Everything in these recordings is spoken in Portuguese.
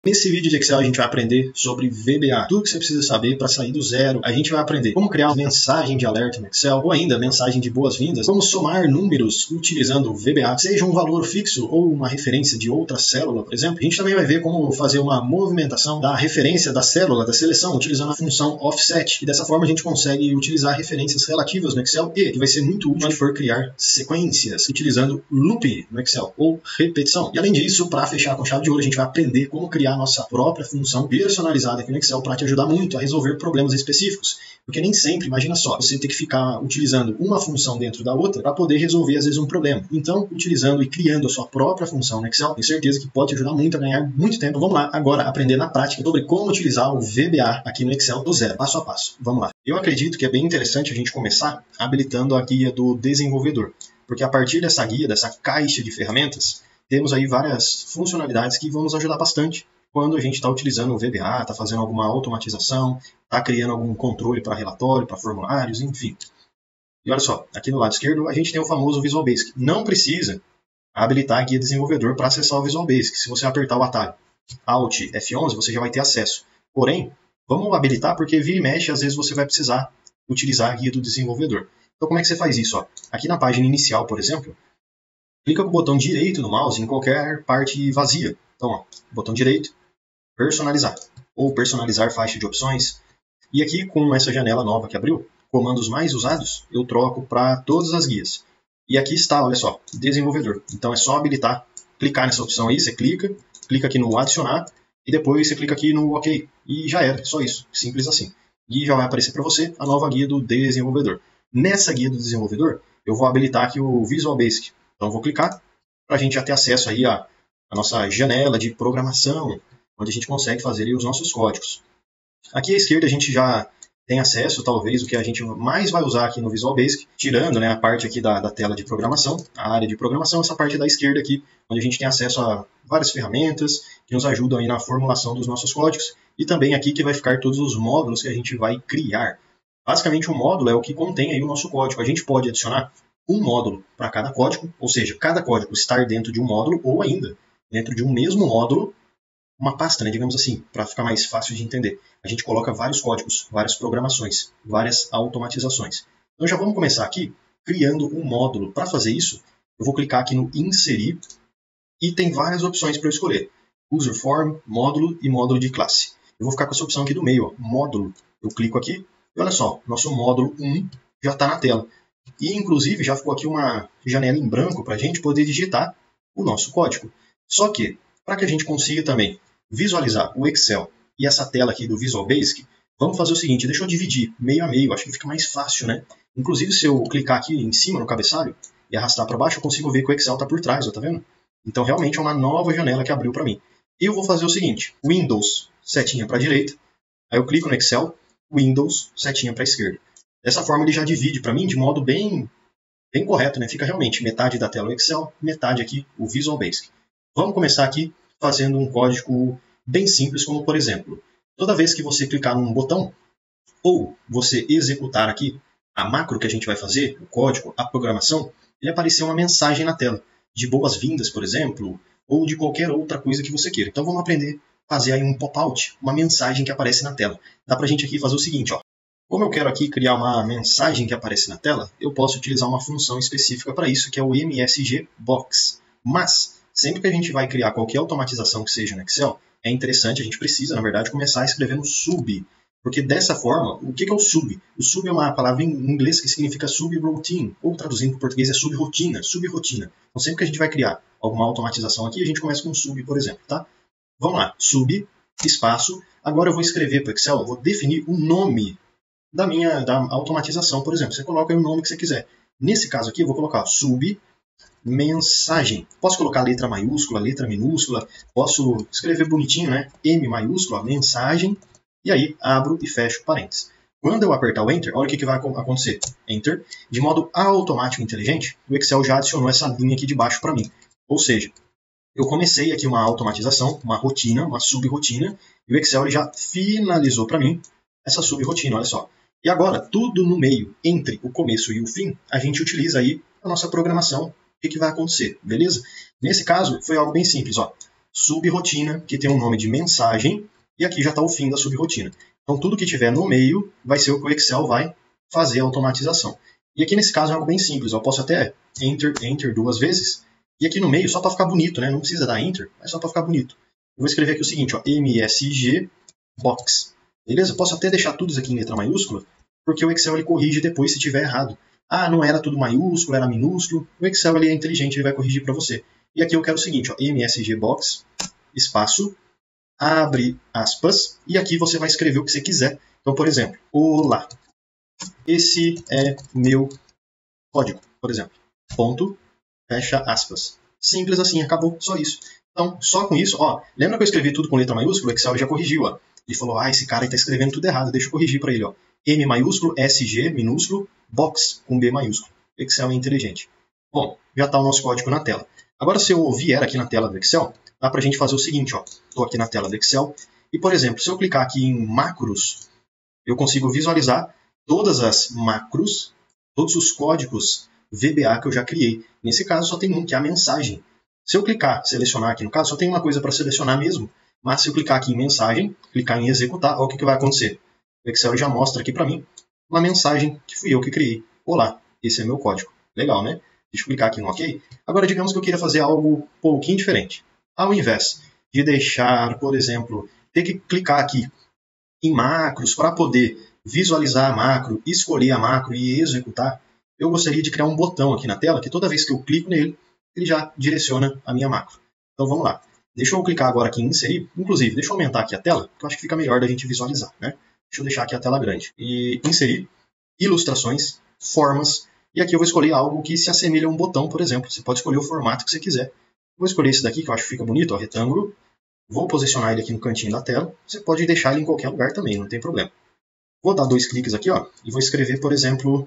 Nesse vídeo de Excel a gente vai aprender sobre VBA, tudo que você precisa saber para sair do zero. A gente vai aprender como criar uma mensagem de alerta no Excel, ou ainda mensagem de boas-vindas, como somar números utilizando o VBA, seja um valor fixo ou uma referência de outra célula, por exemplo. A gente também vai ver como fazer uma movimentação da referência da célula, da seleção, utilizando a função offset. E dessa forma a gente consegue utilizar referências relativas no Excel e que vai ser muito útil quando for criar sequências, utilizando loop no Excel, ou repetição. E além disso, para fechar com chave de ouro, a gente vai aprender como criar nossa própria função personalizada aqui no Excel para te ajudar muito a resolver problemas específicos. Porque nem sempre, imagina só, você ter que ficar utilizando uma função dentro da outra para poder resolver, às vezes, um problema. Então, utilizando e criando a sua própria função no Excel, tenho certeza que pode te ajudar muito a ganhar muito tempo. Então, vamos lá agora aprender na prática sobre como utilizar o VBA aqui no Excel do zero, passo a passo. Vamos lá. Eu acredito que é bem interessante a gente começar habilitando a guia do desenvolvedor. Porque a partir dessa guia, dessa caixa de ferramentas, temos aí várias funcionalidades que vão nos ajudar bastante quando a gente está utilizando o VBA, está fazendo alguma automatização, está criando algum controle para relatório, para formulários, enfim. E olha só, aqui no lado esquerdo a gente tem o famoso Visual Basic. Não precisa habilitar a guia desenvolvedor para acessar o Visual Basic. Se você apertar o atalho Alt F11, você já vai ter acesso. Porém, vamos habilitar porque vira e mexe, às vezes você vai precisar utilizar a guia do desenvolvedor. Então como é que você faz isso? Aqui na página inicial, por exemplo, clica com o botão direito no mouse em qualquer parte vazia. Então, botão direito, personalizar, ou personalizar faixa de opções. E aqui, com essa janela nova que abriu, comandos mais usados, eu troco para todas as guias. E aqui está, olha só, desenvolvedor. Então é só habilitar, clicar nessa opção aí, você clica aqui no adicionar, e depois você clica aqui no OK. E já era, só isso, simples assim. E já vai aparecer para você a nova guia do desenvolvedor. Nessa guia do desenvolvedor, eu vou habilitar aqui o Visual Basic. Então eu vou clicar para a gente já ter acesso aí à nossa janela de programação, onde a gente consegue fazer aí os nossos códigos. Aqui à esquerda a gente já tem acesso, talvez, o que a gente mais vai usar aqui no Visual Basic, tirando, né, a parte aqui da tela de programação, a área de programação, essa parte da esquerda aqui, onde a gente tem acesso a várias ferramentas que nos ajudam aí na formulação dos nossos códigos, e também aqui que vai ficar todos os módulos que a gente vai criar. Basicamente, um módulo é o que contém aí o nosso código. A gente pode adicionar um módulo para cada código, ou seja, cada código estar dentro de um módulo, ou ainda, dentro de um mesmo módulo, uma pasta, né, digamos assim, para ficar mais fácil de entender. A gente coloca vários códigos, várias programações, várias automatizações. Então já vamos começar aqui criando um módulo. Para fazer isso, eu vou clicar aqui no inserir e tem várias opções para eu escolher. User Form, módulo e módulo de classe. Eu vou ficar com essa opção aqui do meio, módulo. Eu clico aqui e olha só, nosso módulo 1 já está na tela. E inclusive já ficou aqui uma janela em branco para a gente poder digitar o nosso código. Só que, para que a gente consiga também visualizar o Excel e essa tela aqui do Visual Basic, vamos fazer o seguinte, deixa eu dividir meio a meio, acho que fica mais fácil, né? Inclusive, se eu clicar aqui em cima no cabeçalho e arrastar para baixo, eu consigo ver que o Excel está por trás, tá vendo? Então, realmente é uma nova janela que abriu para mim. Eu vou fazer o seguinte, Windows, setinha para a direita, aí eu clico no Excel, Windows, setinha para a esquerda. Dessa forma, ele já divide para mim de modo bem correto, né? Fica realmente metade da tela o Excel, metade aqui o Visual Basic. Vamos começar aqui fazendo um código bem simples, como por exemplo, toda vez que você clicar num botão, ou você executar aqui a macro que a gente vai fazer, o código, a programação, ele aparecer uma mensagem na tela, de boas-vindas, por exemplo, ou de qualquer outra coisa que você queira. Então vamos aprender a fazer aí um pop-out, uma mensagem que aparece na tela. Dá pra gente aqui fazer o seguinte, ó. Como eu quero aqui criar uma mensagem que aparece na tela, eu posso utilizar uma função específica para isso, que é o MSG Box. Mas, sempre que a gente vai criar qualquer automatização que seja no Excel, é interessante, a gente precisa, na verdade, começar a escrever no sub. Porque dessa forma, o que é o sub? O sub é uma palavra em inglês que significa subroutine, ou traduzindo para o português é subrrotina. Então, sempre que a gente vai criar alguma automatização aqui, a gente começa com sub, por exemplo, tá? Vamos lá, sub, espaço. Agora eu vou escrever para o Excel, eu vou definir o nome da automatização, por exemplo. Você coloca aí o nome que você quiser. Nesse caso aqui, eu vou colocar sub mensagem. Posso colocar letra maiúscula, letra minúscula, posso escrever bonitinho, né? M maiúscula, mensagem, e aí abro e fecho parênteses. Quando eu apertar o Enter, olha o que vai acontecer. Enter, de modo automático e inteligente, o Excel já adicionou essa linha aqui de baixo para mim. Ou seja, eu comecei aqui uma automatização, uma rotina, uma subrotina, e o Excel já finalizou para mim essa subrotina, olha só. E agora, tudo no meio, entre o começo e o fim, a gente utiliza aí a nossa programação. O que vai acontecer, beleza? Nesse caso, foi algo bem simples, ó. subrotina, que tem o nome de mensagem, e aqui já está o fim da subrotina. Então, tudo que tiver no meio vai ser o que o Excel vai fazer a automatização. E aqui nesse caso é algo bem simples, eu posso até Enter 2 vezes, e aqui no meio, só para ficar bonito, né? Não precisa dar Enter, é só para ficar bonito. Eu vou escrever aqui o seguinte, ó, MSG Box. Beleza? Posso até deixar tudo isso aqui em letra maiúscula, porque o Excel ele corrige depois se tiver errado. Ah, não era tudo maiúsculo, era minúsculo. O Excel ele é inteligente, ele vai corrigir para você. E aqui eu quero o seguinte, ó, MSG Box, espaço, abre aspas, e aqui você vai escrever o que você quiser. Então, por exemplo, olá, esse é meu código, por exemplo. Ponto, fecha aspas. Simples assim, acabou, só isso. Então, só com isso, ó, lembra que eu escrevi tudo com letra maiúscula? O Excel já corrigiu, ó. Ele falou, ah, esse cara está escrevendo tudo errado, deixa eu corrigir para ele, ó. M maiúsculo, SG minúsculo, box com B maiúsculo. O Excel é inteligente. Bom, já está o nosso código na tela. Agora, se eu vier aqui na tela do Excel, dá para a gente fazer o seguinte, ó. Estou aqui na tela do Excel e, por exemplo, se eu clicar aqui em macros, eu consigo visualizar todas as macros, todos os códigos VBA que eu já criei. Nesse caso, só tem um, que é a mensagem. Se eu clicar, selecionar aqui no caso, só tem uma coisa para selecionar mesmo. Mas se eu clicar aqui em mensagem, clicar em executar, olha o que vai acontecer. O Excel já mostra aqui para mim uma mensagem que fui eu que criei. Olá, esse é meu código. Legal, né? Deixa eu clicar aqui no OK. Agora, digamos que eu queira fazer algo um pouquinho diferente. Ao invés de deixar, por exemplo, ter que clicar aqui em macros para poder visualizar a macro, escolher a macro e executar, eu gostaria de criar um botão aqui na tela que toda vez que eu clico nele, ele já direciona a minha macro. Então vamos lá. Deixa eu clicar agora aqui em inserir. Inclusive, deixa eu aumentar aqui a tela, que eu acho que fica melhor da gente visualizar, né? Deixa eu deixar aqui a tela grande. E inserir, ilustrações, formas. E aqui eu vou escolher algo que se assemelha a um botão, por exemplo. Você pode escolher o formato que você quiser. Vou escolher esse daqui, que eu acho que fica bonito, ó, retângulo. Vou posicionar ele aqui no cantinho da tela. Você pode deixar ele em qualquer lugar também, não tem problema. Vou dar 2 cliques aqui, ó, e vou escrever, por exemplo,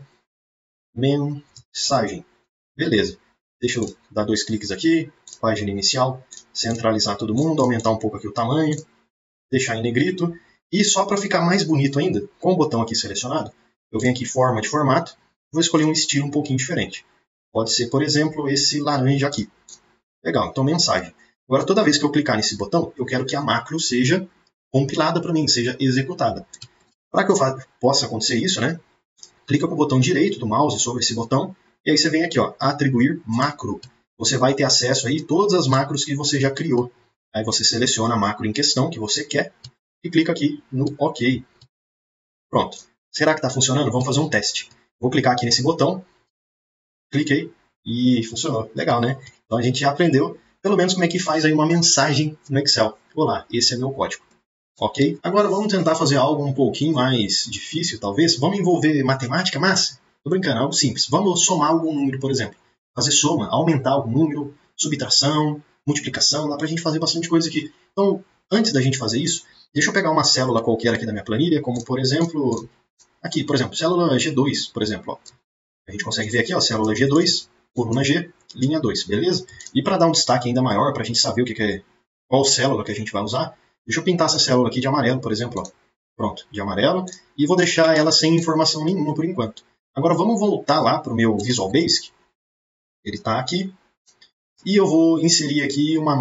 mensagem. Beleza. Deixa eu dar 2 cliques aqui, página inicial, centralizar todo mundo, aumentar um pouco aqui o tamanho, deixar em negrito. E só para ficar mais bonito ainda, com o botão aqui selecionado, eu venho aqui forma de formato, vou escolher um estilo um pouquinho diferente. Pode ser, por exemplo, esse laranja aqui. Legal, então mensagem. Agora, toda vez que eu clicar nesse botão, eu quero que a macro seja compilada para mim, seja executada. Para que eu possa acontecer isso, né? Clica com o botão direito do mouse sobre esse botão, e aí você vem aqui, ó, atribuir macro. Você vai ter acesso aí a todas as macros que você já criou. Aí você seleciona a macro em questão que você quer e clica aqui no OK. Pronto. Será que está funcionando? Vamos fazer um teste. Vou clicar aqui nesse botão, cliquei e funcionou. Legal, né? Então a gente já aprendeu pelo menos como é que faz aí uma mensagem no Excel. Olá, esse é meu código. Ok? Agora vamos tentar fazer algo um pouquinho mais difícil, talvez. Vamos envolver matemática, mas, tô brincando, algo simples. Vamos somar algum número, por exemplo. Fazer soma, aumentar algum número, subtração, multiplicação, dá pra gente fazer bastante coisa aqui. Então, antes da gente fazer isso, deixa eu pegar uma célula qualquer aqui da minha planilha, como por exemplo, aqui, por exemplo, célula G2, por exemplo. Ó. A gente consegue ver aqui, ó, célula G2, coluna G, linha 2, beleza? E para dar um destaque ainda maior, para a gente saber o que é, qual célula que a gente vai usar, deixa eu pintar essa célula aqui de amarelo, por exemplo. Ó. Pronto, de amarelo. E vou deixar ela sem informação nenhuma por enquanto. Agora vamos voltar lá para o meu Visual Basic. Ele está aqui. E eu vou inserir aqui um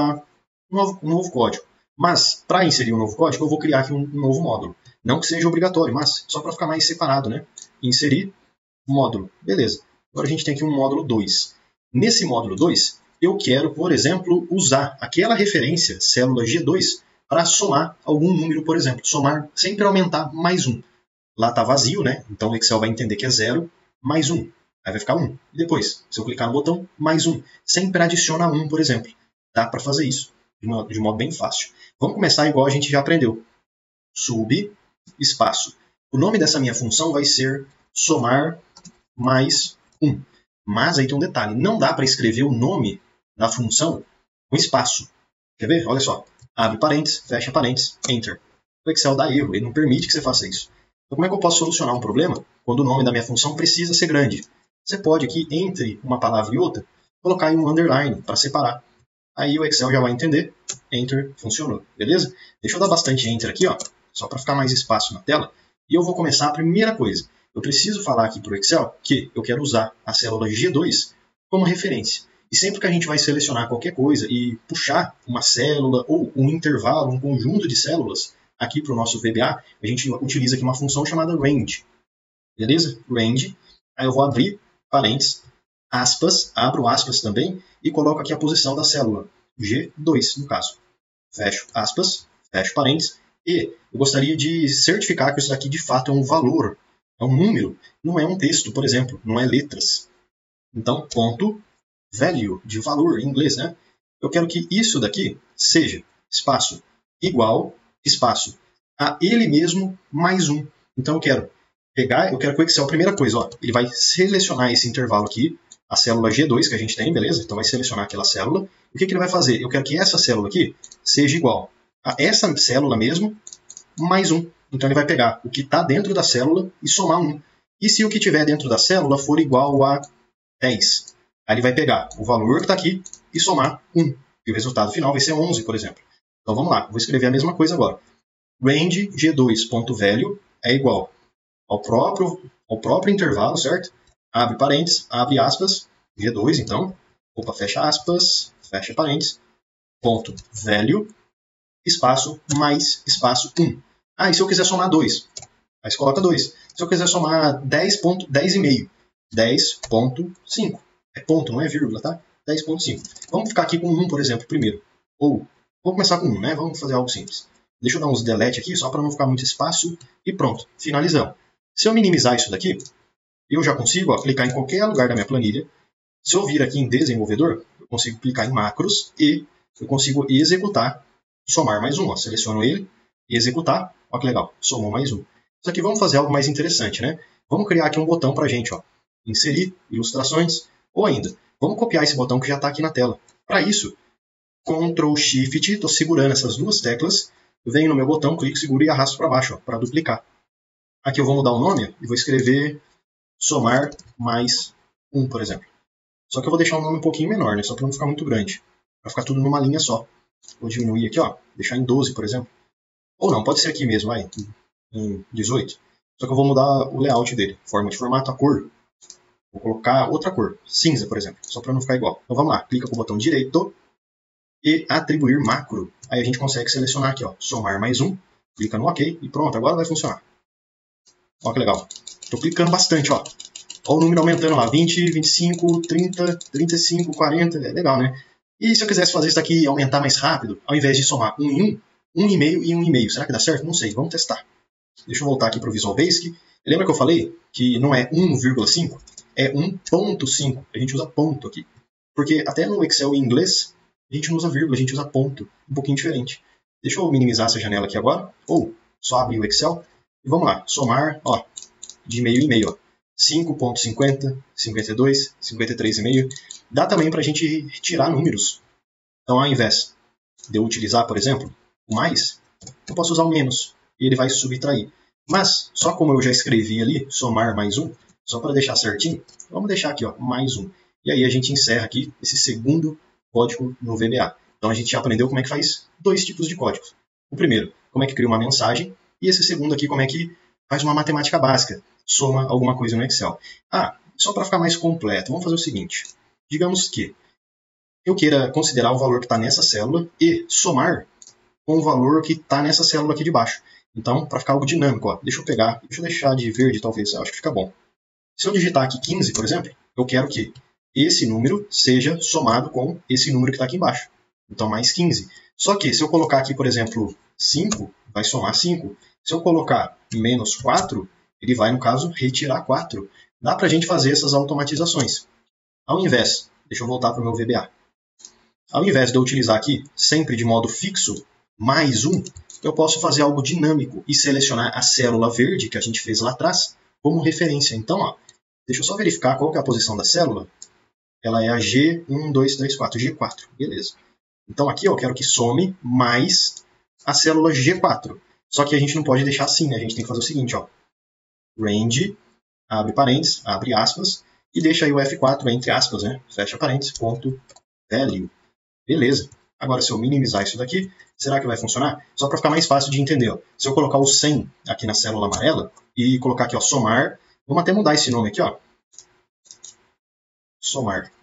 novo código. Mas, para inserir um novo código, eu vou criar aqui um novo módulo. Não que seja obrigatório, mas só para ficar mais separado, né? Inserir módulo. Beleza. Agora a gente tem aqui um módulo 2. Nesse módulo 2, eu quero, por exemplo, usar aquela referência, célula G2, para somar algum número, por exemplo. Somar, sempre aumentar mais 1. Lá está vazio, né? Então o Excel vai entender que é 0 mais 1. Aí vai ficar 1. E depois, se eu clicar no botão, mais 1. Sempre adiciona 1, por exemplo. Dá para fazer isso de modo bem fácil. Vamos começar igual a gente já aprendeu. Sub, espaço. O nome dessa minha função vai ser somar mais 1. Mas aí tem um detalhe. Não dá para escrever o nome da função com espaço. Quer ver? Olha só. Abre parênteses, fecha parênteses, Enter. O Excel dá erro. Ele não permite que você faça isso. Então como é que eu posso solucionar um problema quando o nome da minha função precisa ser grande? Você pode aqui, entre uma palavra e outra, colocar aí um underline para separar. Aí o Excel já vai entender. Enter, funcionou. Beleza? Deixa eu dar bastante Enter aqui, ó, só para ficar mais espaço na tela. E eu vou começar a primeira coisa. Eu preciso falar aqui para o Excel que eu quero usar a célula G2 como referência. E sempre que a gente vai selecionar qualquer coisa e puxar uma célula ou um intervalo, um conjunto de células aqui para o nosso VBA, a gente utiliza aqui uma função chamada range. Beleza? Range. Aí eu vou abrir parênteses, aspas, abro aspas também e coloco aqui a posição da célula, G2 no caso. Fecho aspas, fecho parênteses e eu gostaria de certificar que isso daqui de fato é um valor, é um número, não é um texto, por exemplo, não é letras. Então, ponto value, de valor em inglês, né? Eu quero que isso daqui seja espaço igual, espaço a ele mesmo mais um. Então eu quero pegar, eu quero que o Excel, a primeira coisa, ó, ele vai selecionar esse intervalo aqui, a célula G2 que a gente tem, beleza? Então vai selecionar aquela célula. O que ele vai fazer? Eu quero que essa célula aqui seja igual a essa célula mesmo mais um. Então ele vai pegar o que está dentro da célula e somar 1. E se o que tiver dentro da célula for igual a 10? Aí ele vai pegar o valor que está aqui e somar 1. E o resultado final vai ser 11, por exemplo. Então vamos lá, vou escrever a mesma coisa agora. Range G2.value é igual ao próprio intervalo, certo? Abre parênteses, abre aspas, G2, então. Opa, fecha aspas, fecha parênteses. Ponto value, espaço, mais, espaço 1. Ah, e se eu quiser somar 2? Aí você coloca 2. Se eu quiser somar 10,5, 10,5. É ponto, não é vírgula, tá? 10,5. Vamos ficar aqui com 1, por exemplo, primeiro. Ou, vou começar com 1, né? Vamos fazer algo simples. Deixa eu dar uns delete aqui, só para não ficar muito espaço. E pronto, finalizamos. Se eu minimizar isso daqui, eu já consigo clicar em qualquer lugar da minha planilha. Se eu vir aqui em desenvolvedor, eu consigo clicar em macros e eu consigo executar, somar mais um. Ó. Seleciono ele, executar. Olha que legal, somou mais um. Isso aqui vamos fazer algo mais interessante, né? Vamos criar aqui um botão para a gente, ó. Inserir, ilustrações, ou ainda, vamos copiar esse botão que já está aqui na tela. Para isso, Ctrl Shift, estou segurando essas duas teclas, venho no meu botão, clico, seguro e arrasto para baixo, para duplicar. Aqui eu vou mudar o nome e vou escrever somar mais 1, por exemplo. Só que eu vou deixar o nome um pouquinho menor, né? Só para não ficar muito grande. Para ficar tudo numa linha só. Vou diminuir aqui, ó, deixar em 12, por exemplo. Ou não, pode ser aqui mesmo, vai, em 18. Só que eu vou mudar o layout dele. Forma de formato, a cor. Vou colocar outra cor, cinza, por exemplo, só para não ficar igual. Então vamos lá, clica com o botão direito e atribuir macro. Aí a gente consegue selecionar aqui, ó, somar mais 1, clica no OK e pronto, agora vai funcionar. Olha que legal. Estou clicando bastante, ó. Olha o número aumentando lá, 20, 25, 30, 35, 40, é legal, né? E se eu quisesse fazer isso aqui e aumentar mais rápido, ao invés de somar 1 em 1, 1,5 e 1,5, será que dá certo? Não sei, vamos testar. Deixa eu voltar aqui para o Visual Basic. Lembra que eu falei que não é 1,5? É 1,5. A gente usa ponto aqui. Porque até no Excel em inglês, a gente não usa vírgula, a gente usa ponto. Um pouquinho diferente. Deixa eu minimizar essa janela aqui agora. Ou só abrir o Excel. E vamos lá. Somar, ó, de meio em meio, ó. 5,50, 52, 53,5. Dá também para a gente retirar números. Então, ao invés de eu utilizar, por exemplo, o mais, eu posso usar o menos. E ele vai subtrair. Mas, só como eu já escrevi ali, somar mais 1, só para deixar certinho, vamos deixar aqui, ó, mais 1. E aí a gente encerra aqui esse segundo código no VBA. Então a gente já aprendeu como é que faz dois tipos de códigos. O primeiro, como é que cria uma mensagem, e esse segundo aqui, como é que faz uma matemática básica, soma alguma coisa no Excel. Ah, só para ficar mais completo, vamos fazer o seguinte. Digamos que eu queira considerar o valor que está nessa célula e somar com o valor que está nessa célula aqui de baixo. Então, para ficar algo dinâmico, ó, deixa eu deixar de verde, talvez, acho que fica bom. Se eu digitar aqui 15, por exemplo, eu quero que esse número seja somado com esse número que está aqui embaixo. Então, mais 15. Só que, se eu colocar aqui, por exemplo, 5, vai somar 5. Se eu colocar menos 4, ele vai, no caso, retirar 4. Dá para a gente fazer essas automatizações. Ao invés, deixa eu voltar para o meu VBA. Ao invés de eu utilizar aqui, sempre de modo fixo, mais 1, eu posso fazer algo dinâmico e selecionar a célula verde que a gente fez lá atrás como referência. Então, ó, deixa eu só verificar qual que é a posição da célula. Ela é a G1, 2, 3, 4, G4. Beleza. Então aqui eu quero que some mais a célula G4. Só que a gente não pode deixar assim, né? A gente tem que fazer o seguinte, ó. Range, abre parênteses, abre aspas, e deixa aí o F4 entre aspas, né? Fecha parênteses, ponto, value. Beleza. Agora, se eu minimizar isso daqui, será que vai funcionar? Só para ficar mais fácil de entender, ó. Se eu colocar o 100 aqui na célula amarela e colocar aqui, ó, somar, vamos até mudar esse nome aqui, ó. Somar.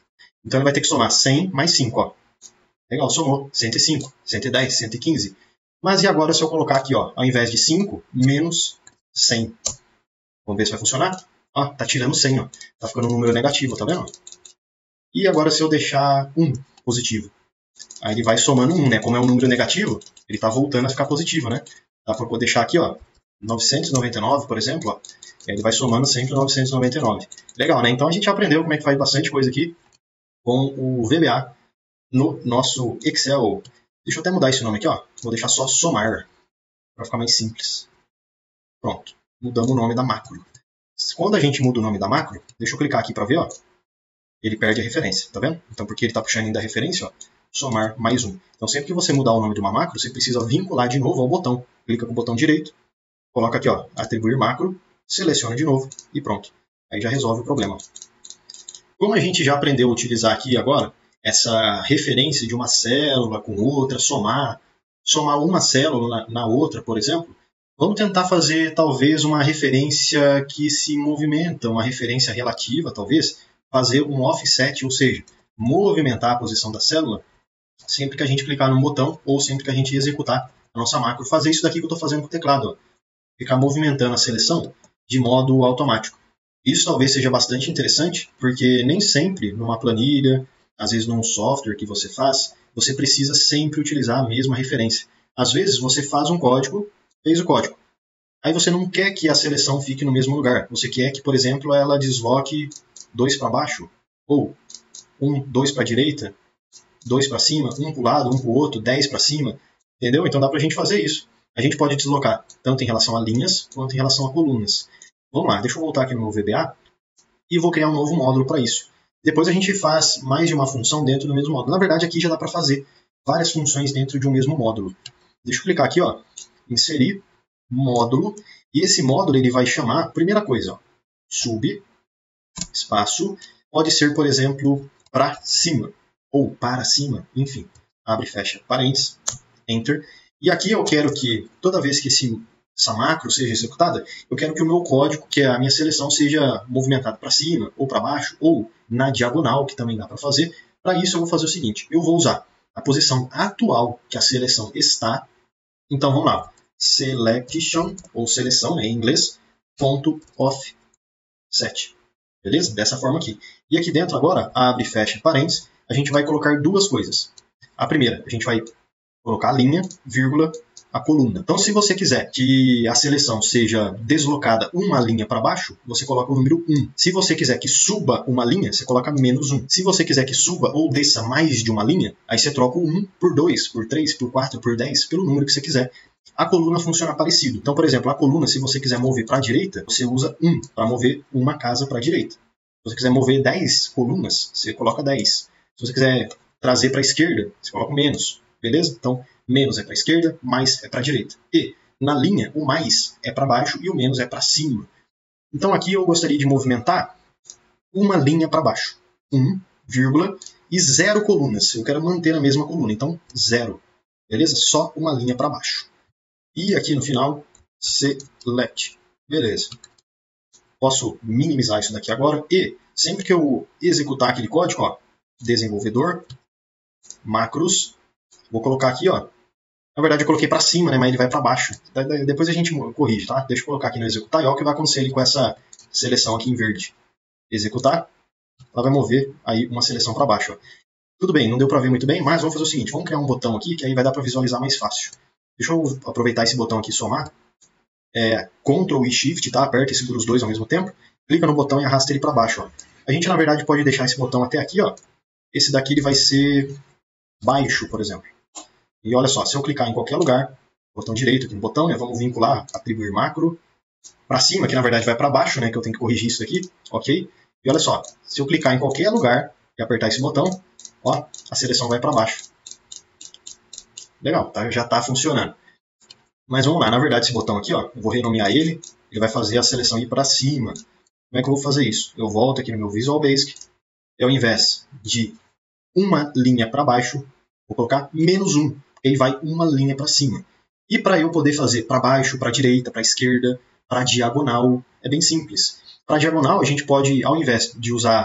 Então ele vai ter que somar 100 mais 5, ó. Legal, somou 105, 110, 115. Mas e agora se eu colocar aqui, ó, ao invés de 5, menos 100? Vamos ver se vai funcionar. Ó, tá tirando 100, ó. Tá ficando um número negativo, tá vendo? E agora se eu deixar 1 positivo? Aí ele vai somando 1, né? Como é um número negativo, ele tá voltando a ficar positivo, né? Dá pra deixar aqui, ó, 999, por exemplo, ó. Ele vai somando sempre 999. Legal, né? Então a gente aprendeu como é que faz bastante coisa aqui com o VBA no nosso Excel. Deixa eu até mudar esse nome aqui, ó. Vou deixar só somar, para ficar mais simples. Pronto. Mudamos o nome da macro. Quando a gente muda o nome da macro, deixa eu clicar aqui para ver, ó. Ele perde a referência, tá vendo? Então, porque ele está puxando ainda a referência, ó, somar mais 1. Então, sempre que você mudar o nome de uma macro, você precisa vincular de novo ao botão. Clica com o botão direito, coloca aqui, ó, atribuir macro, seleciona de novo e pronto. Aí já resolve o problema. Como a gente já aprendeu a utilizar aqui agora, essa referência de uma célula com outra, somar uma célula na outra, por exemplo, vamos tentar fazer talvez uma referência que se movimenta, uma referência relativa, talvez, fazer um offset, ou seja, movimentar a posição da célula sempre que a gente clicar num botão ou sempre que a gente executar a nossa macro. Fazer isso daqui que eu estou fazendo com o teclado, ó. Ficar movimentando a seleção de modo automático. Isso talvez seja bastante interessante, porque nem sempre numa planilha, às vezes num software que você faz, você precisa sempre utilizar a mesma referência. Às vezes você faz um código, fez o código. Aí você não quer que a seleção fique no mesmo lugar. Você quer que, por exemplo, ela desloque 2 para baixo, ou 2 para a direita, 2 para cima, 1 para o lado, 1 para o outro, 10 para cima. Entendeu? Então dá para a gente fazer isso. A gente pode deslocar tanto em relação a linhas quanto em relação a colunas. Vamos lá, deixa eu voltar aqui no meu VBA e vou criar um novo módulo para isso. Depois a gente faz mais de uma função dentro do mesmo módulo. Na verdade, aqui já dá para fazer várias funções dentro de um mesmo módulo. Deixa eu clicar aqui, ó, inserir módulo, e esse módulo ele vai chamar, primeira coisa, ó, sub, espaço, pode ser, por exemplo, para cima, ou para cima, enfim, abre e fecha parênteses, enter, e aqui eu quero que, toda vez que essa macro seja executada, eu quero que o meu código, que é a minha seleção, seja movimentado para cima, ou para baixo, ou na diagonal, que também dá para fazer. Para isso eu vou fazer o seguinte, eu vou usar a posição atual que a seleção está, então vamos lá, selection, ou seleção, né, em inglês, ponto offset. Beleza? Dessa forma aqui. E aqui dentro agora, abre e fecha parênteses, a gente vai colocar duas coisas. A primeira, a gente vai colocar a linha, vírgula, a coluna. Então, se você quiser que a seleção seja deslocada uma linha para baixo, você coloca o número 1. Se você quiser que suba uma linha, você coloca menos 1. Se você quiser que suba ou desça mais de uma linha, aí você troca o 1 por 2, por 3, por 4, por 10, pelo número que você quiser. A coluna funciona parecido. Então, por exemplo, a coluna, se você quiser mover para a direita, você usa 1 para mover uma casa para a direita. Se você quiser mover 10 colunas, você coloca 10. Se você quiser trazer para a esquerda, você coloca menos. Beleza? Então, menos é para a esquerda, mais é para a direita. E na linha, o mais é para baixo e o menos é para cima. Então aqui eu gostaria de movimentar uma linha para baixo. 1, vírgula, e 0 colunas. Eu quero manter a mesma coluna, então 0. Beleza? Só uma linha para baixo. E aqui no final, select. Beleza. Posso minimizar isso daqui agora. E sempre que eu executar aquele código, ó, desenvolvedor, macros, vou colocar aqui, ó. Na verdade eu coloquei para cima, né, mas ele vai para baixo. Depois a gente corrige, tá? Deixa eu colocar aqui no executar e olha o que vai acontecer ali com essa seleção aqui em verde. Executar, ela vai mover aí uma seleção para baixo, ó. Tudo bem, não deu para ver muito bem, mas vamos fazer o seguinte, vamos criar um botão aqui que aí vai dar para visualizar mais fácil. Deixa eu aproveitar esse botão aqui, somar. Ctrl e Shift, tá? Aperta e segura os dois ao mesmo tempo. Clica no botão e arrasta ele para baixo, ó. A gente, na verdade, pode deixar esse botão até aqui, ó. Esse daqui ele vai ser baixo, por exemplo. E olha só, se eu clicar em qualquer lugar, botão direito aqui no botão, né, vamos vincular, atribuir macro, para cima, que na verdade vai para baixo, né, que eu tenho que corrigir isso aqui, ok? E olha só, se eu clicar em qualquer lugar e apertar esse botão, ó, a seleção vai para baixo. Legal, tá, já está funcionando. Mas vamos lá, na verdade esse botão aqui, ó, eu vou renomear ele vai fazer a seleção ir para cima. Como é que eu vou fazer isso? Eu volto aqui no meu Visual Basic, e ao invés de uma linha para baixo, vou colocar menos 1. Ele vai uma linha para cima. E para eu poder fazer para baixo, para direita, para esquerda, para diagonal, é bem simples. Para diagonal, a gente pode, ao invés de usar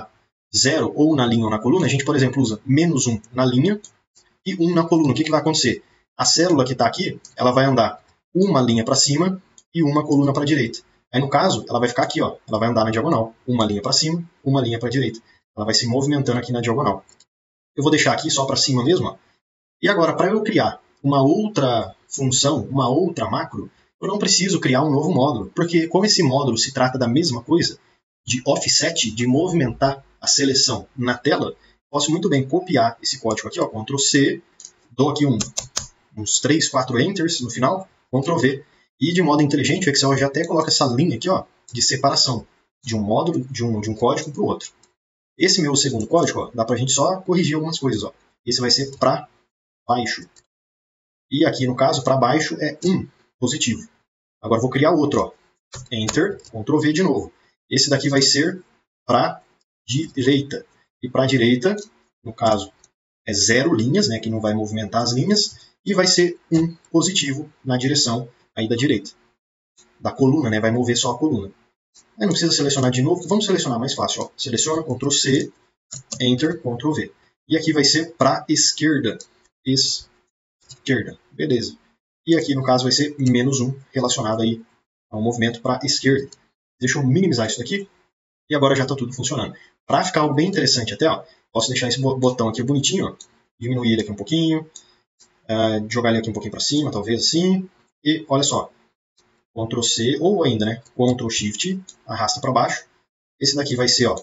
0 ou na linha ou na coluna, a gente, por exemplo, usa -1 na linha e 1 na coluna. O que vai acontecer? A célula que está aqui, ela vai andar uma linha para cima e uma coluna para a direita. Aí, no caso, ela vai ficar aqui, ó, ela vai andar na diagonal. Uma linha para cima, uma linha para a direita. Ela vai se movimentando aqui na diagonal. Eu vou deixar aqui só para cima mesmo. Ó. E agora, para eu criar uma outra função, uma outra macro, eu não preciso criar um novo módulo. Porque como esse módulo se trata da mesma coisa, de offset, de movimentar a seleção na tela, posso muito bem copiar esse código aqui, ó, Ctrl C, dou aqui uns 3, 4 enters no final, Ctrl V. E de modo inteligente, o Excel já até coloca essa linha aqui, ó, de separação de um módulo, de um código para o outro. Esse meu segundo código, ó, dá para a gente só corrigir algumas coisas. Ó. Esse vai ser para baixo. E aqui, no caso, para baixo é 1 positivo. Agora vou criar outro. Ó. Enter, Ctrl V de novo. Esse daqui vai ser para direita. E para direita, no caso, é 0 linhas, né, que não vai movimentar as linhas. E vai ser 1 positivo na direção aí da direita. Da coluna, né? Vai mover só a coluna. Aí não precisa selecionar de novo. Vamos selecionar mais fácil. Ó. Seleciona, Ctrl C, Enter, Ctrl V. E aqui vai ser para esquerda. Esquerda. Beleza. E aqui, no caso, vai ser -1 relacionado aí ao movimento para esquerda. Deixa eu minimizar isso daqui. E agora já está tudo funcionando. Para ficar algo bem interessante até, ó, posso deixar esse botão aqui bonitinho. Ó, diminuir ele aqui um pouquinho. Jogar ele aqui um pouquinho para cima, talvez assim. E olha só, Ctrl C, ou ainda, né, Ctrl Shift, arrasta para baixo. Esse daqui vai ser, ó,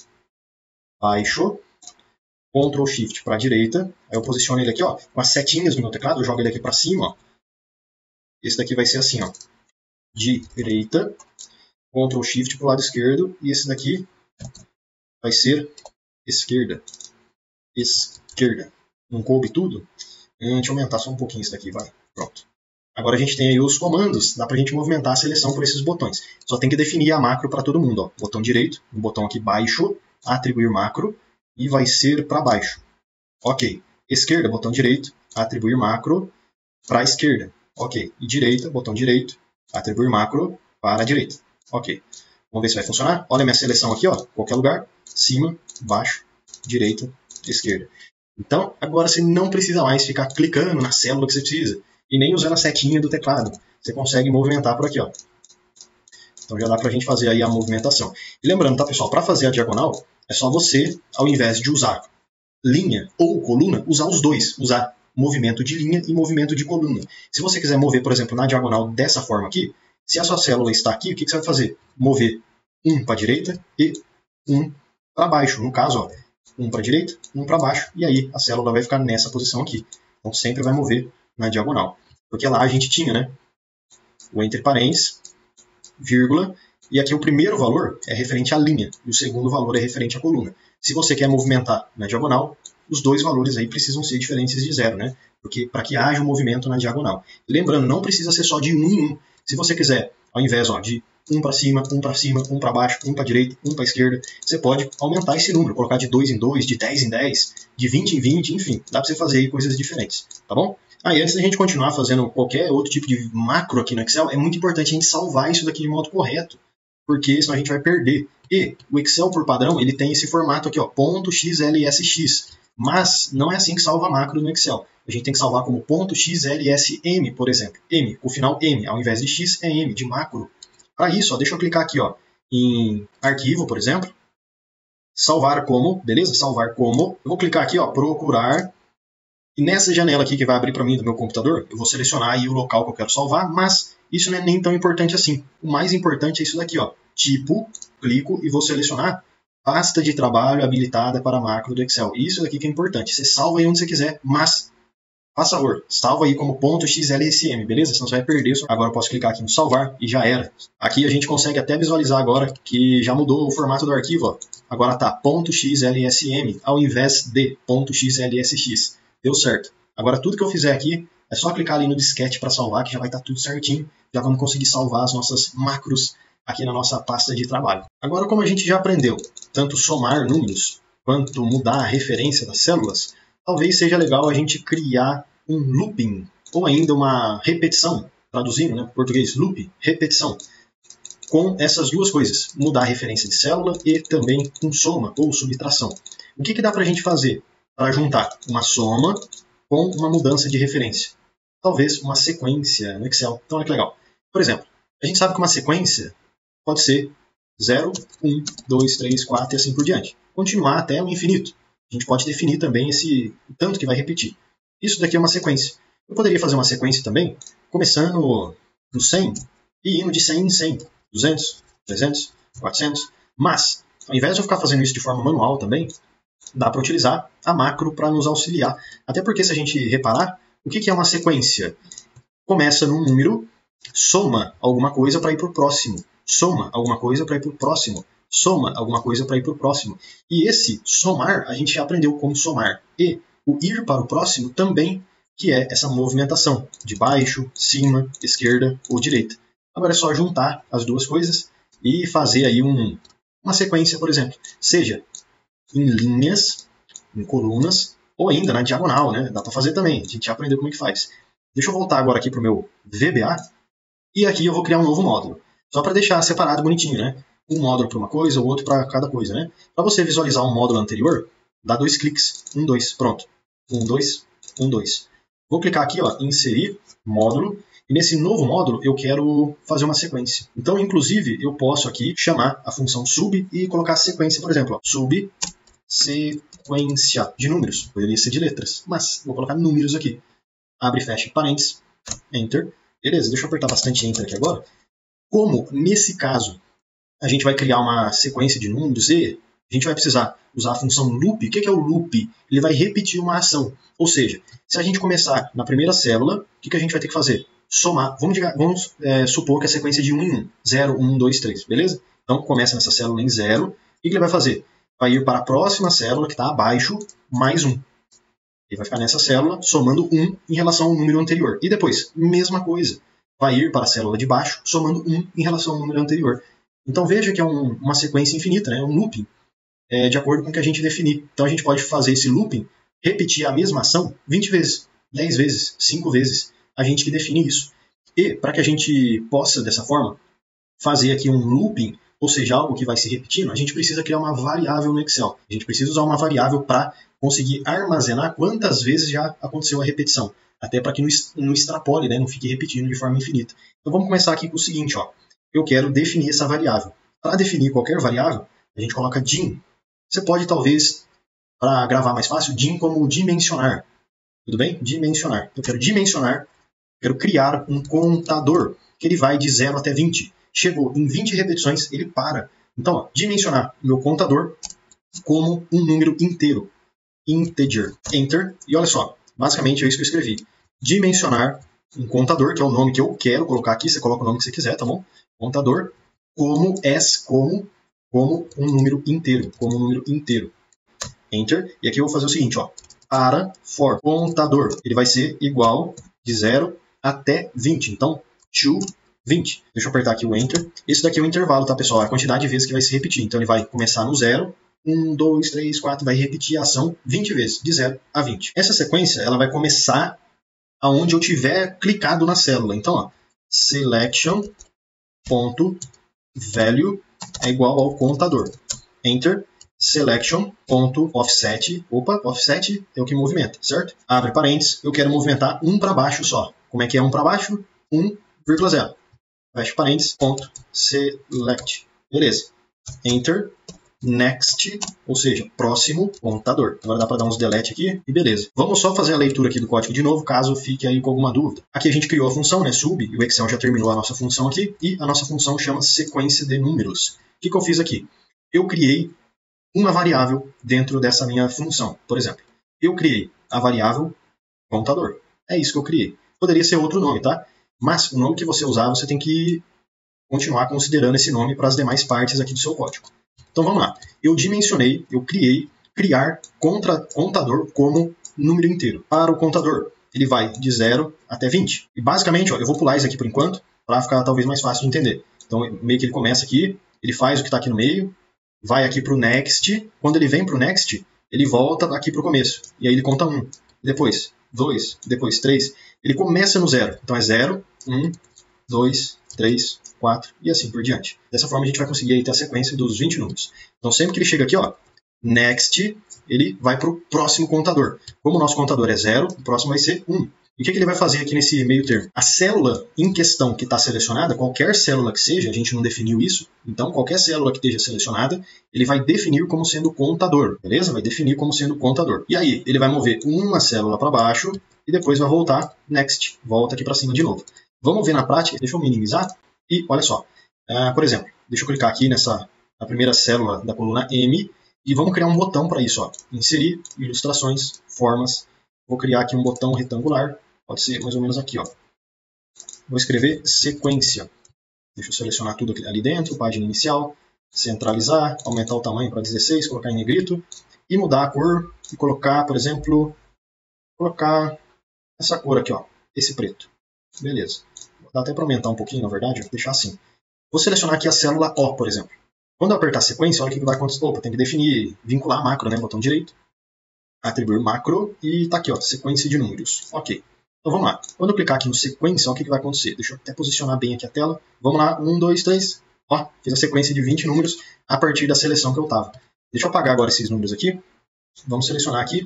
baixo, Ctrl Shift para a direita. Aí eu posiciono ele aqui, ó, com as setinhas do meu teclado, eu jogo ele aqui para cima, ó. Esse daqui vai ser assim, ó, direita, Ctrl Shift para o lado esquerdo, e esse daqui vai ser esquerda. Esquerda. Não coube tudo? Deixa eu aumentar só um pouquinho isso daqui, vai. Pronto. Agora a gente tem aí os comandos, dá para a gente movimentar a seleção por esses botões. Só tem que definir a macro para todo mundo. Ó. Botão direito, um botão aqui baixo, atribuir macro, e vai ser para baixo. Ok. Esquerda, botão direito, atribuir macro para a esquerda. Ok. E direita, botão direito, atribuir macro para a direita. Ok. Vamos ver se vai funcionar. Olha a minha seleção aqui, ó, qualquer lugar, cima, baixo, direita, esquerda. Então, agora você não precisa mais ficar clicando na célula que você precisa. E nem usando a setinha do teclado. Você consegue movimentar por aqui, ó. Então já dá pra gente fazer aí a movimentação. E lembrando, tá, pessoal? Para fazer a diagonal, é só você, ao invés de usar linha ou coluna, usar os dois. Usar movimento de linha e movimento de coluna. Se você quiser mover, por exemplo, na diagonal dessa forma aqui, se a sua célula está aqui, o que você vai fazer? Mover um para a direita e um para baixo. No caso, ó, um para a direita, um para baixo. E aí a célula vai ficar nessa posição aqui. Então sempre vai mover na diagonal. Porque lá a gente tinha, né, o entre parênteses, vírgula, e aqui o primeiro valor é referente à linha, e o segundo valor é referente à coluna. Se você quer movimentar na diagonal, os dois valores aí precisam ser diferentes de 0, né? Porque para que haja um movimento na diagonal. Lembrando, não precisa ser só de 1 em 1. Se você quiser, ao invés, ó, de um para cima, um para baixo, um para direita, um para esquerda, você pode aumentar esse número, colocar de 2 em 2, de 10 em 10, de 20 em 20, enfim, dá para você fazer aí coisas diferentes, tá bom? E antes da gente continuar fazendo qualquer outro tipo de macro aqui no Excel, é muito importante a gente salvar isso daqui de modo correto, porque senão a gente vai perder. E o Excel, por padrão, ele tem esse formato aqui, ó, .xlsx, mas não é assim que salva macro no Excel. A gente tem que salvar como .xlsm, por exemplo. M, o final M, ao invés de x é M, de macro. Para isso, ó, deixa eu clicar aqui, ó, em arquivo, por exemplo, salvar como, beleza? Salvar como. Eu vou clicar aqui, ó, procurar. E nessa janela aqui que vai abrir para mim do meu computador, eu vou selecionar aí o local que eu quero salvar, mas isso não é nem tão importante assim. O mais importante é isso daqui, ó, tipo, clico e vou selecionar pasta de trabalho habilitada para macro do Excel. Isso daqui que é importante. Você salva aí onde você quiser, mas, faça favor, salva aí como .xlsm, beleza? Senão você vai perder. Agora eu posso clicar aqui no salvar e já era. Aqui a gente consegue até visualizar agora que já mudou o formato do arquivo, ó. Agora tá .xlsm ao invés de .xlsx. Deu certo. Agora tudo que eu fizer aqui é só clicar ali no disquete para salvar, que já vai estar tudo certinho. Já vamos conseguir salvar as nossas macros aqui na nossa pasta de trabalho. Agora, como a gente já aprendeu tanto somar números quanto mudar a referência das células, talvez seja legal a gente criar um looping, ou ainda uma repetição, traduzindo, né, para o português, loop, repetição. com essas duas coisas, mudar a referência de célula e também com soma ou subtração. O que dá para a gente fazer para juntar uma soma com uma mudança de referência? Talvez uma sequência no Excel. Então olha que legal. Por exemplo, a gente sabe que uma sequência pode ser 0, 1, 2, 3, 4 e assim por diante. Continuar até o infinito. A gente pode definir também esse tanto que vai repetir. Isso daqui é uma sequência. Eu poderia fazer uma sequência também, começando no 100 e indo de 100 em 100, 200, 300, 400. Mas, ao invés de eu ficar fazendo isso de forma manual também, dá para utilizar a macro para nos auxiliar. Até porque, se a gente reparar, o que é uma sequência? Começa num número, soma alguma coisa para ir para o próximo. Soma alguma coisa para ir para o próximo. Soma alguma coisa para ir para o próximo. E esse somar, a gente já aprendeu como somar. E o ir para o próximo também, que é essa movimentação de baixo, cima, esquerda ou direita. Agora é só juntar as duas coisas e fazer aí uma sequência, por exemplo. Seja em linhas, em colunas, ou ainda na diagonal, né? Dá para fazer também, a gente já aprendeu como é que faz. Deixa eu voltar agora aqui para o meu VBA, e aqui eu vou criar um novo módulo. Só para deixar separado bonitinho, né? Um módulo para uma coisa, o outro para cada coisa, né? Para você visualizar um módulo anterior, dá 2 cliques. 1, 2, pronto. 1, 2, 1, 2. Vou clicar aqui, ó, inserir módulo. E nesse novo módulo eu quero fazer uma sequência. Então, inclusive, eu posso aqui chamar a função sub e colocar sequência, por exemplo. Ó, sub sequência de números. Poderia ser de letras, mas vou colocar números aqui. Abre e fecha parênteses. Enter. Beleza, deixa eu apertar bastante Enter aqui agora. Como, nesse caso, a gente vai criar uma sequência de números e a gente vai precisar usar a função loop. O que é o loop? Ele vai repetir uma ação. Ou seja, se a gente começar na primeira célula, o que a gente vai ter que fazer? Somar. Vamos supor que a sequência é de 1 em 1. 0, 1, 2, 3. Beleza? Então, começa nessa célula em 0. O que ele vai fazer? Vai ir para a próxima célula, que está abaixo, mais 1. Ele vai ficar nessa célula, somando 1 em relação ao número anterior. E depois, mesma coisa. Vai ir para a célula de baixo, somando 1 em relação ao número anterior. Então, veja que é uma sequência infinita, né? Um looping, de acordo com o que a gente definir. Então, a gente pode fazer esse looping, repetir a mesma ação 20 vezes, 10 vezes, 5 vezes. A gente que define isso. E, para que a gente possa, dessa forma, fazer aqui um looping, ou seja, algo que vai se repetindo, a gente precisa criar uma variável no Excel. A gente precisa usar uma variável para conseguir armazenar quantas vezes já aconteceu a repetição. Até para que não extrapole, né? Não fique repetindo de forma infinita. Então vamos começar aqui com o seguinte. Ó. Eu quero definir essa variável. Para definir qualquer variável, a gente coloca dim. Você pode, talvez, para gravar mais fácil, dim como dimensionar. Tudo bem? Dimensionar. Eu quero dimensionar, quero criar um contador, que ele vai de 0 até 20. Chegou em 20 repetições, ele para. Então, ó, dimensionar meu contador como um número inteiro. Integer. Enter. E olha só, basicamente é isso que eu escrevi. Dimensionar um contador, que é o nome que eu quero colocar aqui. Você coloca o nome que você quiser, tá bom? Contador como um número inteiro. Como um número inteiro. Enter. E aqui eu vou fazer o seguinte, ó. Para for contador. Ele vai ser igual de 0 até 20. Então, to 20. Deixa eu apertar aqui o Enter. Esse daqui é o intervalo, tá, pessoal? É a quantidade de vezes que vai se repetir. Então, ele vai começar no 0. 1, 2, 3, 4. Vai repetir a ação 20 vezes, de 0 a 20. Essa sequência ela vai começar aonde eu tiver clicado na célula. Então, ó, selection.value é igual ao contador. Enter. Selection.offset. Opa, offset é o que movimenta, certo? Abre parênteses. Eu quero movimentar 1 para baixo só. Como é que é 1 para baixo? 1,0. Fecha parênteses, ponto, select. Beleza. Enter, next, ou seja, próximo contador. Agora dá para dar uns delete aqui e beleza. Vamos só fazer a leitura aqui do código de novo, caso fique aí com alguma dúvida. Aqui a gente criou a função, né, sub, e o Excel já terminou a nossa função aqui, e a nossa função chama sequência de números. O que eu fiz aqui? Eu criei uma variável dentro dessa minha função. Por exemplo, eu criei a variável contador. É isso que eu criei. Poderia ser outro nome, tá? Mas o nome que você usar, você tem que continuar considerando esse nome para as demais partes aqui do seu código. Então vamos lá. Eu dimensionei, eu criei, criar contador como número inteiro. Para o contador, ele vai de 0 até 20. E basicamente, ó, eu vou pular isso aqui por enquanto, para ficar talvez mais fácil de entender. Então meio que ele começa aqui, ele faz o que está aqui no meio, vai aqui para o next. Quando ele vem para o next, ele volta aqui para o começo. E aí ele conta 1, depois 2, depois 3. Ele começa no 0. Então é 0, 1, 2, 3, 4 e assim por diante. Dessa forma a gente vai conseguir aí ter a sequência dos 20 números. Então sempre que ele chega aqui, ó, next, ele vai para o próximo contador. Como o nosso contador é 0, o próximo vai ser 1. E o que ele vai fazer aqui nesse meio termo? A célula em questão que está selecionada, qualquer célula que seja, a gente não definiu isso, então qualquer célula que esteja selecionada, ele vai definir como sendo contador, beleza? Vai definir como sendo contador. E aí, ele vai mover uma célula para baixo e depois vai voltar next, volta aqui para cima de novo. Vamos ver na prática, deixa eu minimizar e olha só. Por exemplo, deixa eu clicar aqui na primeira célula da coluna M e vamos criar um botão para isso, ó. Inserir, ilustrações, formas. Vou criar aqui um botão retangular, pode ser mais ou menos aqui, ó. Vou escrever sequência. Deixa eu selecionar tudo ali dentro, página inicial, centralizar, aumentar o tamanho para 16, colocar em negrito e mudar a cor e colocar, por exemplo, colocar essa cor aqui, ó, esse preto. Beleza. Dá até para aumentar um pouquinho, na verdade, vou deixar assim. Vou selecionar aqui a célula O, por exemplo. Quando eu apertar sequência, olha o que vai acontecer. Opa, tem que definir, vincular macro, né? Botão direito. Atribuir macro e tá aqui, ó, sequência de números. Ok. Então vamos lá. Quando eu clicar aqui no sequência, olha o que vai acontecer. Deixa eu até posicionar bem aqui a tela. Vamos lá, 1, 2, 3. Ó, fiz a sequência de 20 números a partir da seleção que eu estava. Deixa eu apagar agora esses números aqui. Vamos selecionar aqui.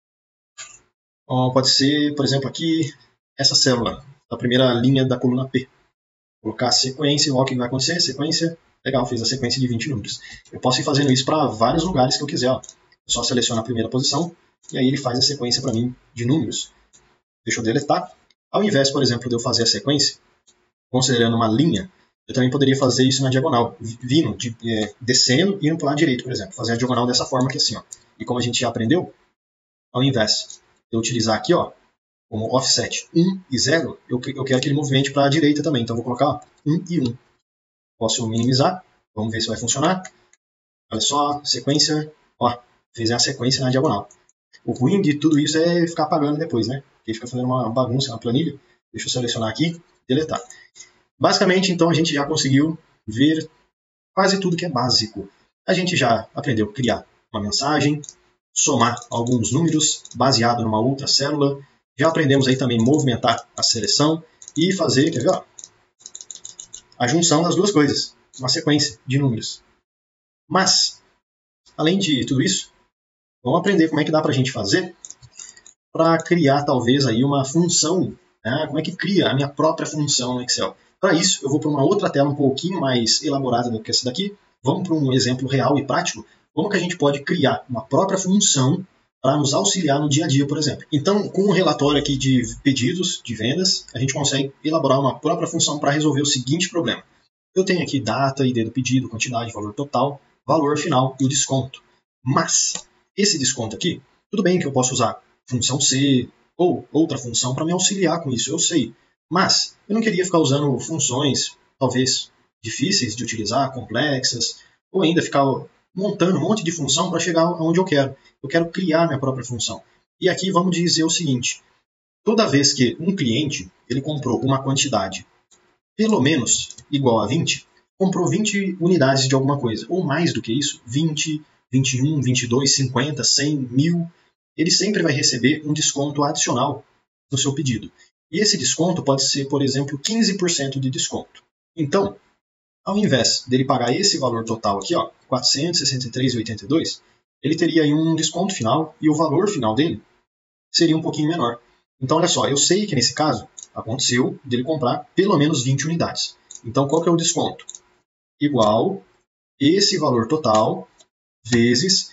Ó, pode ser, por exemplo, aqui, essa célula, a primeira linha da coluna P. Colocar a sequência, olha o que vai acontecer. Sequência, legal, fiz a sequência de 20 números. Eu posso ir fazendo isso para vários lugares que eu quiser, ó. Eu só seleciono a primeira posição e aí ele faz a sequência para mim de números. Deixa eu deletar. Ao invés, por exemplo, de eu fazer a sequência, considerando uma linha, eu também poderia fazer isso na diagonal, vindo, descendo e indo para o lado direito, por exemplo. Fazer a diagonal dessa forma aqui assim, ó. E como a gente já aprendeu, ao invés de eu utilizar aqui, ó, como offset 1 e 0, eu quero que ele movimente para a direita também. Então eu vou colocar, ó, 1 e 1. Posso minimizar, vamos ver se vai funcionar. Olha só, sequência, ó. Fez a sequência na diagonal. O ruim de tudo isso é ficar apagando depois, né? Porque fica fazendo uma bagunça na planilha. Deixa eu selecionar aqui, deletar. Basicamente, então, a gente já conseguiu ver quase tudo que é básico. A gente já aprendeu a criar uma mensagem, somar alguns números baseado numa outra célula. Já aprendemos aí também movimentar a seleção e fazer, quer ver, ó, a junção das duas coisas, uma sequência de números. Mas, além de tudo isso, vamos aprender como é que dá para a gente fazer para criar talvez aí uma função, né? Como é que cria a minha própria função no Excel. Para isso, eu vou para uma outra tela um pouquinho mais elaborada do que essa daqui. Vamos para um exemplo real e prático. Como que a gente pode criar uma própria função para nos auxiliar no dia a dia, por exemplo. Então, com um relatório aqui de pedidos, de vendas, a gente consegue elaborar uma própria função para resolver o seguinte problema. Eu tenho aqui data, ID do pedido, quantidade, valor total, valor final e o desconto. Mas esse desconto aqui, tudo bem que eu posso usar função C ou outra função para me auxiliar com isso, eu sei. Mas eu não queria ficar usando funções, talvez, difíceis de utilizar, complexas, ou ainda ficar montando um monte de função para chegar onde eu quero. Eu quero criar minha própria função. E aqui vamos dizer o seguinte, toda vez que um cliente ele comprou uma quantidade pelo menos igual a 20, comprou 20 unidades de alguma coisa, ou mais do que isso, 20, 21, 22, 50, 100, 1000, ele sempre vai receber um desconto adicional no seu pedido. E esse desconto pode ser, por exemplo, 15% de desconto. Então, ao invés dele pagar esse valor total aqui, ó, 463,82, ele teria aí um desconto final e o valor final dele seria um pouquinho menor. Então, olha só, eu sei que nesse caso aconteceu dele comprar pelo menos 20 unidades. Então, qual que é o desconto? Igual esse valor total vezes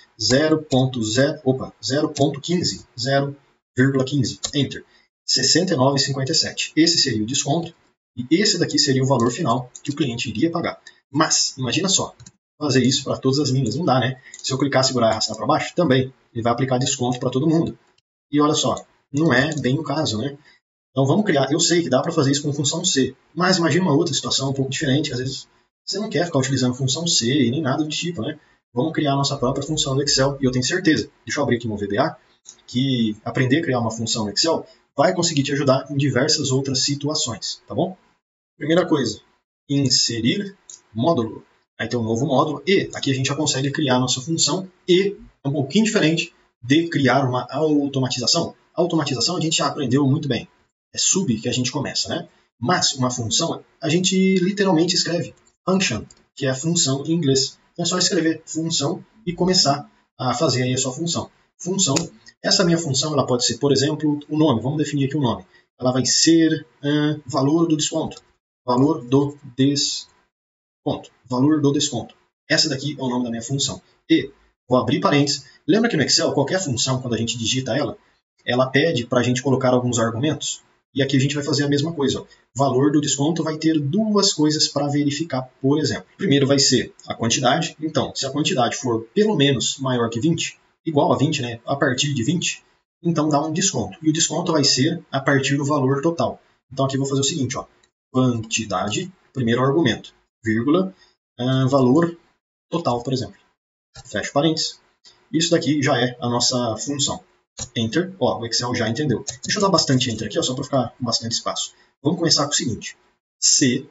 0,15, 0,15, enter, 69,57. Esse seria o desconto e esse daqui seria o valor final que o cliente iria pagar. Mas, imagina só, fazer isso para todas as linhas, não dá, né? Se eu clicar, segurar e arrastar para baixo, também, ele vai aplicar desconto para todo mundo. E olha só, não é bem o caso, né? Então vamos criar, eu sei que dá para fazer isso com função C, mas imagina uma outra situação um pouco diferente, às vezes você não quer ficar utilizando função C e nem nada do tipo, né? Vamos criar a nossa própria função no Excel, e eu tenho certeza, deixa eu abrir aqui meu VBA, que aprender a criar uma função no Excel vai conseguir te ajudar em diversas outras situações, tá bom? Primeira coisa, inserir módulo. Aí tem um novo módulo, e aqui a gente já consegue criar a nossa função, e é um pouquinho diferente de criar uma automatização. A automatização a gente já aprendeu muito bem. É sub que a gente começa, né? Mas uma função, a gente literalmente escreve function, que é a função em inglês. Então é só escrever função e começar a fazer aí a sua função. Função, essa minha função, ela pode ser, por exemplo, o nome. Vamos definir aqui o nome. Ela vai ser valor do desconto. Valor do desconto. Valor do desconto. Essa daqui é o nome da minha função. E vou abrir parênteses. Lembra que no Excel, qualquer função, quando a gente digita ela pede para a gente colocar alguns argumentos. E aqui a gente vai fazer a mesma coisa. Ó. Valor do desconto vai ter duas coisas para verificar, por exemplo. Primeiro vai ser a quantidade. Então, se a quantidade for pelo menos maior que 20, igual a 20, né? A partir de 20, então dá um desconto. E o desconto vai ser a partir do valor total. Então aqui eu vou fazer o seguinte, ó. Quantidade, primeiro argumento, vírgula, valor total, por exemplo. Fecho parênteses. Isso daqui já é a nossa função. Enter. Ó, o Excel já entendeu. Deixa eu dar bastante Enter aqui, ó, só para ficar com bastante espaço. Vamos começar com o seguinte. Se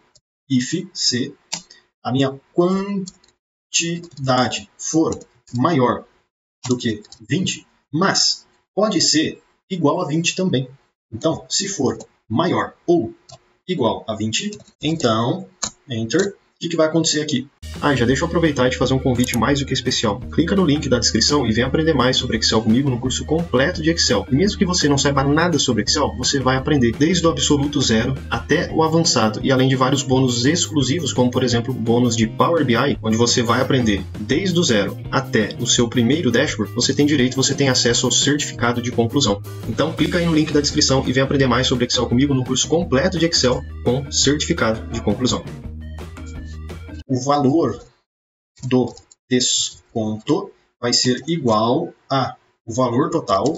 a minha quantidade for maior do que 20, mas pode ser igual a 20 também. Então, se for maior ou igual a 20, então, Enter. O que vai acontecer aqui? Já deixa eu aproveitar e te fazer um convite mais do que especial. Clica no link da descrição e vem aprender mais sobre Excel comigo no curso completo de Excel. E mesmo que você não saiba nada sobre Excel, você vai aprender desde o absoluto zero até o avançado. E além de vários bônus exclusivos, como por exemplo o bônus de Power BI, onde você vai aprender desde o zero até o seu primeiro dashboard, você tem acesso ao certificado de conclusão. Então clica aí no link da descrição e vem aprender mais sobre Excel comigo no curso completo de Excel com certificado de conclusão. O valor do desconto vai ser igual a o valor total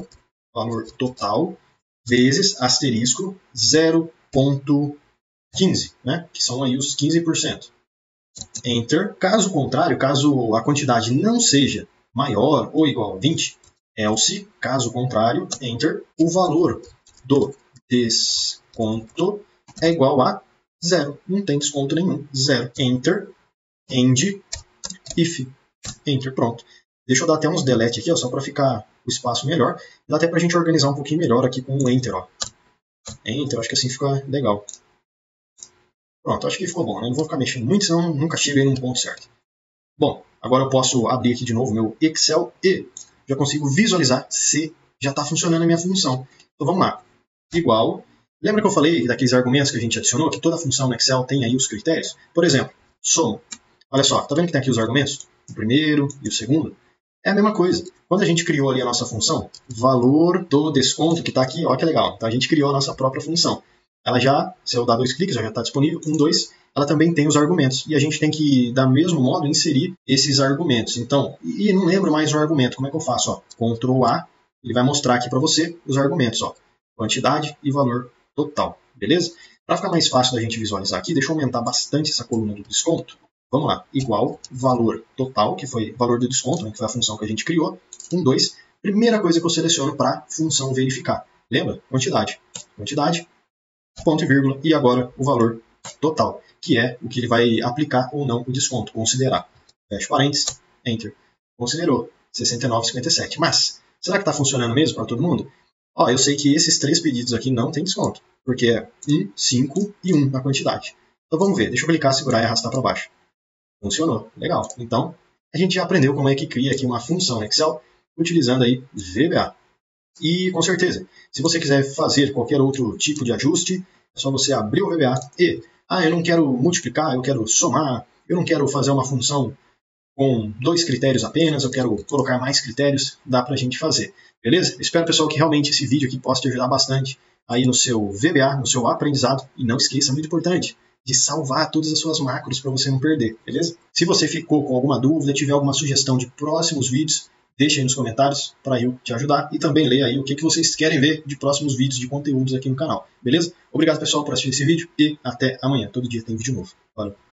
vezes asterisco 0,15, né? Que são aí os 15%. Enter. Caso contrário, caso a quantidade não seja maior ou igual a 20, else, caso contrário, Enter, o valor do desconto é igual a 0. Não tem desconto nenhum. 0. Enter. End, if, enter, pronto. Deixa eu dar até uns delete aqui, ó, só para ficar o espaço melhor. Dá até para a gente organizar um pouquinho melhor aqui com o enter. Ó. Enter, acho que assim fica legal. Pronto, acho que ficou bom, né? Não vou ficar mexendo muito, senão nunca chego aí no ponto certo. Bom, agora eu posso abrir aqui de novo meu Excel e já consigo visualizar se já está funcionando a minha função. Então vamos lá. Igual. Lembra que eu falei daqueles argumentos que a gente adicionou, que toda função no Excel tem aí os critérios? Por exemplo, soma. Olha só, tá vendo que tem aqui os argumentos? O primeiro e o segundo. É a mesma coisa. Quando a gente criou ali a nossa função, valor do desconto, que está aqui, olha que legal. Então a gente criou a nossa própria função. Ela já, se eu dar 2 cliques, já está disponível. 1, 2, ela também tem os argumentos. E a gente tem que, da mesmo modo, inserir esses argumentos. Então, e não lembro mais o argumento. Como é que eu faço? Ó, Ctrl A, ele vai mostrar aqui para você os argumentos. Ó, quantidade e valor total. Beleza? Para ficar mais fácil da gente visualizar aqui, deixa eu aumentar bastante essa coluna do desconto. Vamos lá, igual valor total, que foi valor do desconto, né, que foi a função que a gente criou. 1, 2. Primeira coisa que eu seleciono para função verificar. Lembra? Quantidade. Quantidade, ponto e vírgula, e agora o valor total, que é o que ele vai aplicar ou não o desconto, considerar. Fecha parênteses, Enter. Considerou 69,57. Mas, será que está funcionando mesmo para todo mundo? Ó, eu sei que esses 3 pedidos aqui não tem desconto, porque é 1, 5 e 1 na quantidade. Então vamos ver, deixa eu clicar, segurar e arrastar para baixo. Funcionou, legal. Então, a gente já aprendeu como é que cria aqui uma função Excel utilizando aí VBA. E, com certeza, se você quiser fazer qualquer outro tipo de ajuste, é só você abrir o VBA e, eu não quero multiplicar, eu quero somar, eu não quero fazer uma função com 2 critérios apenas, eu quero colocar mais critérios, dá pra gente fazer. Beleza? Espero, pessoal, que realmente esse vídeo aqui possa te ajudar bastante aí no seu VBA, no seu aprendizado. E não esqueça, muito importante, de salvar todas as suas macros para você não perder, beleza? Se você ficou com alguma dúvida, tiver alguma sugestão de próximos vídeos, deixe aí nos comentários para eu te ajudar e também leia aí o que vocês querem ver de próximos vídeos de conteúdos aqui no canal, beleza? Obrigado, pessoal, por assistir esse vídeo e até amanhã. Todo dia tem vídeo novo. Valeu!